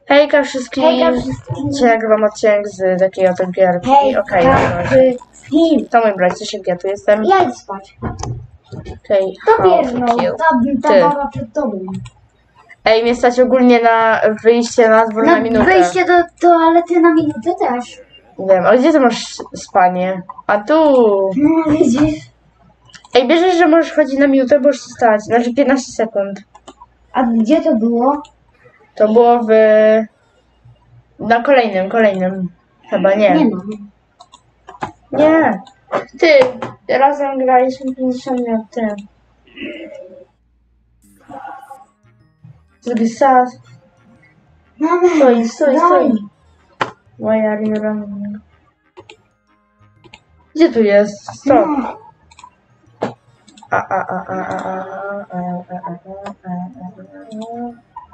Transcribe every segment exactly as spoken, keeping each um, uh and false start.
Hejka wszystkim. Hejka wszystkim. Dzisiaj nagrywam odcinek z takiej oto gierki. Hejka Okej, okay, wszystkim. to mój brat, coś jak ja tu jestem. Ja idę spać. Okej, To bierzną, okay. ta, ta baba przed tobą. Ej, mnie stać ogólnie na wyjście na dwór na, Na minutę. wejście do toalety na minutę też. Wiem, a gdzie ty masz spanie? A tu. No widzisz. Ej, bierzesz, że możesz chodzić na minutę, bo już stać. Znaczy piętnaście sekund. A gdzie to było? To było w... Na kolejnym, kolejnym. Chyba nie. Nie ma. Nie. Ty, razem graliśmy pięćdziesiąt minut, ty. Drugi sas. Mamy. Stój, stój, daj. stój. Moja rira. Gdzie tu jest? Stop. No. A, a, a, a, a, a, a, a, a, a, a.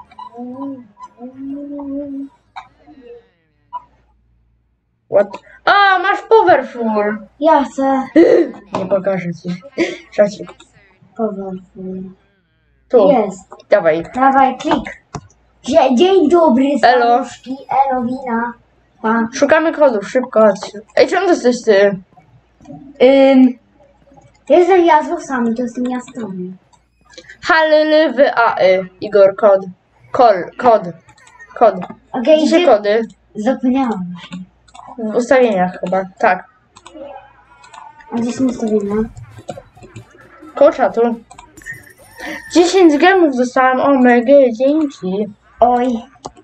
What? A, masz powerful! Ja chcę. Nie pokażę ci. Szacik. Powerful. Tu. Jest. Dawaj. Dawaj, klik. Dzie dzień dobry, Elo. staruszki. Elo, wina. Pa. Szukamy kodów, szybko chodź. Ej, czemu to jesteś ty? Ym, jestem ja z losami, to jestem ja z tobą. Halily w A Y. Igor, kod. Kol, kod. Kod. Okej, Gdzie gdzie... kody? Zapomniałam się. W ustawieniach chyba. Tak. A gdzie są ustawienia? Koło czatu. dziesięć gemów dostałam. O mega, dzięki. Oj.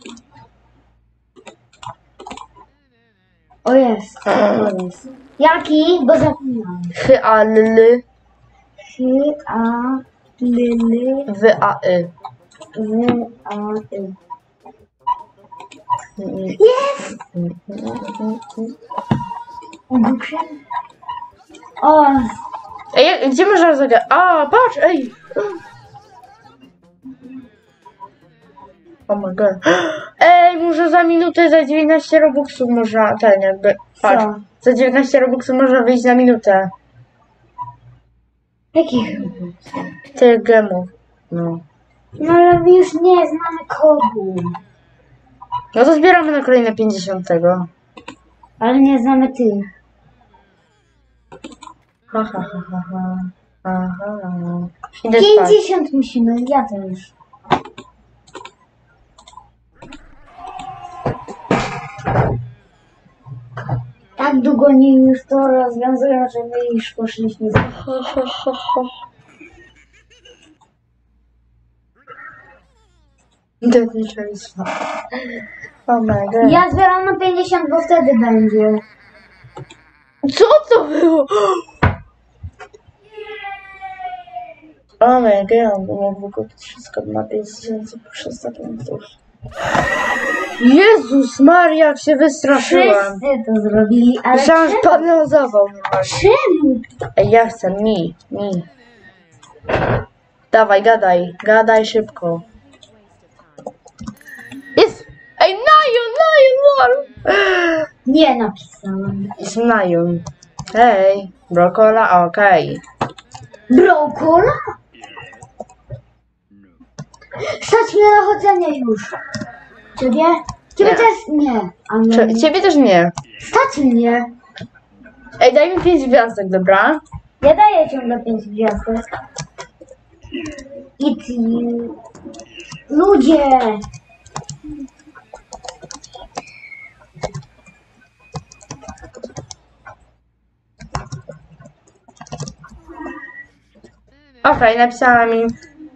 O jest, to jest. Jaki? Bo zapomniałam. H A L L Hy, a, lyly, w A Y. w, a, y. Jest! Ogłuszem? O, Ej, jak- gdzie można zagrać? A, patrz, ej. Oh my god. Ej, może za minutę, za dziewiętnaście robuxów można, ten jakby, patrz. co? Za dziewiętnaście robuxów można wyjść na minutę. Jakich? Tych gemów. No. No ale my już nie znamy kodu. No to zbieramy na kolejne pięćdziesiątego. Ale nie znamy tych. Ha, ha, ha, ha, ha. Aha. Idę spać. pięćdziesiąt musimy, ja też. Tak długo nie już to rozwiązują, że my już poszliśmy z... Ha, ha, ha, ha. Deadly Oh my god. Ja zbieram na pięćdziesiąt, bo wtedy będzie. Co to było? Oh my god, mógł kupić wszystko na pięć tysięcy po trzysta punktów. Jezus Maria, jak się wystraszyłam. Wszyscy to zrobili, ale Myślałam, że czemu? padnę o zawał. Czemu? Ej, ja chcę, mi, mi. Dawaj, gadaj, gadaj szybko. Jest! Ej, Najon, Najon, lol! Nie napisałam. Jest Najon. Hej, brokola, okej. Brokola? Stać mnie na chodzenie już. Ciebie? Ciebie Nie. też nie. A mnie Cie- Ciebie też nie. Stać mnie. Ej, daj mi pięć gwiazdek, dobra? Ja daję ciągle pięć gwiazdek. I ty... Ludzie! Okej, napisałam im.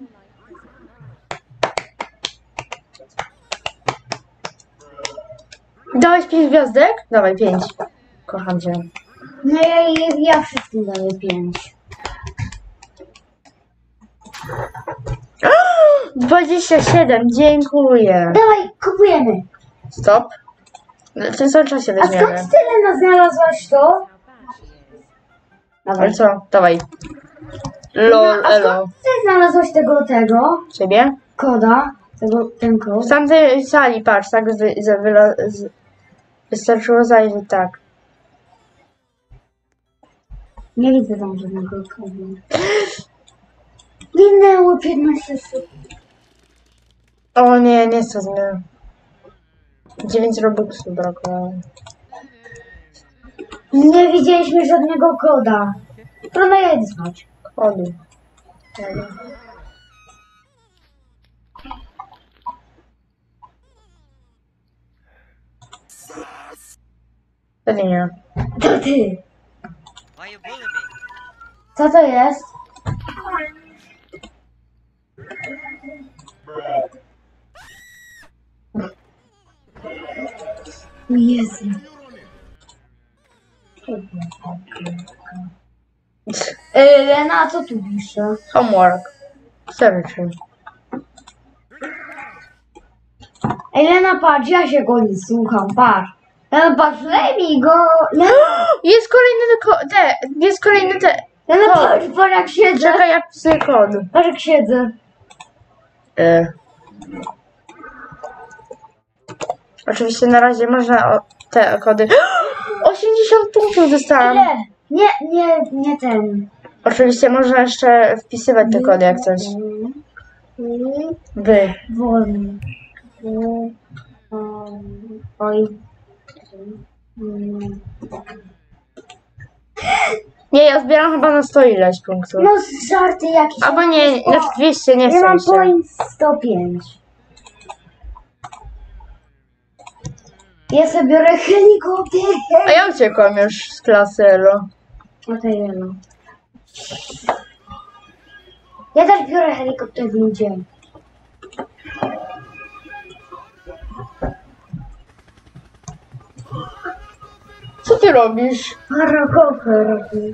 Dałeś pięć gwiazdek? Dawaj, pięć. Kocham cię. No ja, ja wszystkim daję pięć. dwadzieścia siedem, dziękuję. Dawaj, kupujemy. Stop. W tym samym czasie A weźmiemy. skąd tyle nas znalazłaś to? Ale co? Dawaj. Lol, No, a elo. skąd ty znalazłaś tego, tego, Ciebie? koda, tego, ten kod? W tamtej sali, patrz, tak z, z, wyla- z, wystarczyło zajrzeć, tak. Nie widzę tam żadnego kodu. Minęło piętnaście sekund. O nie, nie chcę zmiany. dziewięć robuxów brakło. Nie widzieliśmy żadnego koda. Trudno je znać. Kodu. To nie ja. To ty. Why you bullying me? Co to jest? O Jezu. Yy, Lena, co tu pisze? Homework. Searching. Ej, Lena, patrz, ja się go nie słucham, patrz. Lena, patrz, daj mi go. Lena, Jest kolejny te, te jest kolejny te. Lena, Kod. patrz, patrz jak siedzę. Czekaj, ja wpisuję kod. Patrz jak siedzę. Y. Oczywiście na razie można o, te kody. osiemdziesiąt punktów dostałam. Ile? Nie, nie, nie ten. Oczywiście można jeszcze wpisywać te kody jak coś. Wy. Wolny. Oj. Nie, ja zbieram chyba na sto ileś punktów. No żarty jakieś. Albo nie, na dwieście, nie Ja mam chcę się. point sto pięć. Ja sobie biorę helikopter. A ja uciekłam już z klasy Elo. No to jedno. Ja też biorę helikopter w ludzie. Co ty robisz? Helikopter robi.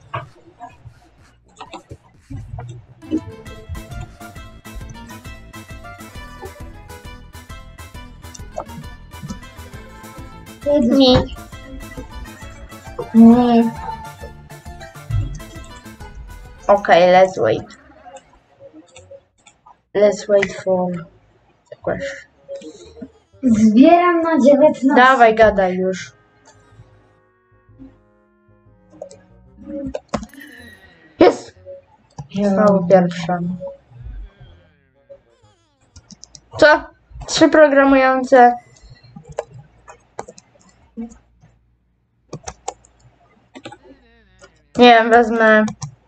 Nie. Nie. Okay, let's wait. Let's wait for the question. Zbieram na dziewiętnaście. Dawaj, gadaj już. Jest! Znowu pierwsza. Co? Trzy programujące. Nie wiem, wezmę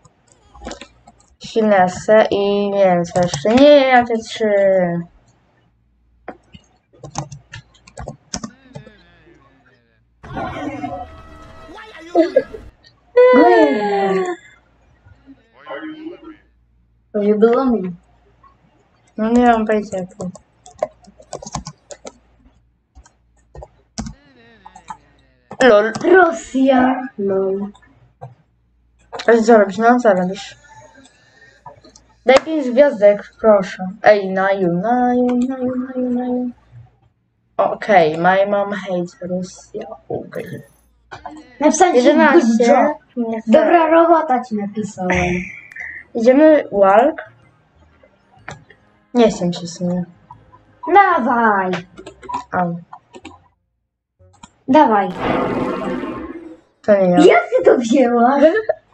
finesę i nie wiem co jeszcze. Nie, jakie trzy. To nie było mi. No nie mam pojęcia jakie. Lol. Rosja. Lol. Ale co robisz? No co robisz? Daj pięć gwiazdek, proszę. Ej, naju, naju, naju, naju, naju. Okej, my mom hates Russia. Okej. Napisałem ci good jedenaście. job. Nie chcę. Dobra robota ci napisałem. Idziemy walk? Nie chcę się z nim. Dawaj. Au. Dawaj. To nie ja. Jak ty to wzięłaś?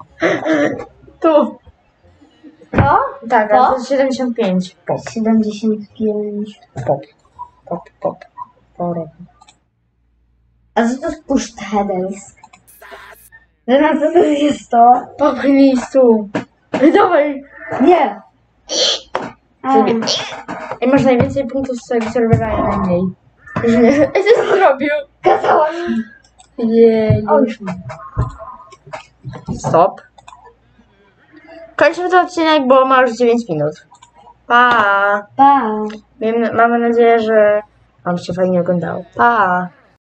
Tu. To? Tak, To? a to jest siedemdziesiąt pięć. Pop, siedemdziesiąt pięć. pop, pop, pop. Poro. A co to jest push headers? Na co to jest to? Popchnij stół. Dawaj. Nie. Sobie. Ej, masz najwięcej punktów z tego serwera i najmniej. Już nie. Ej, co ty zrobił? Kazałam. Jej. O, już mam. Stop. Kończymy ten odcinek, bo ma już dziewięć minut. Pa. Pa. Miejmy- Mamy nadzieję, że wam się fajnie oglądało. Pa.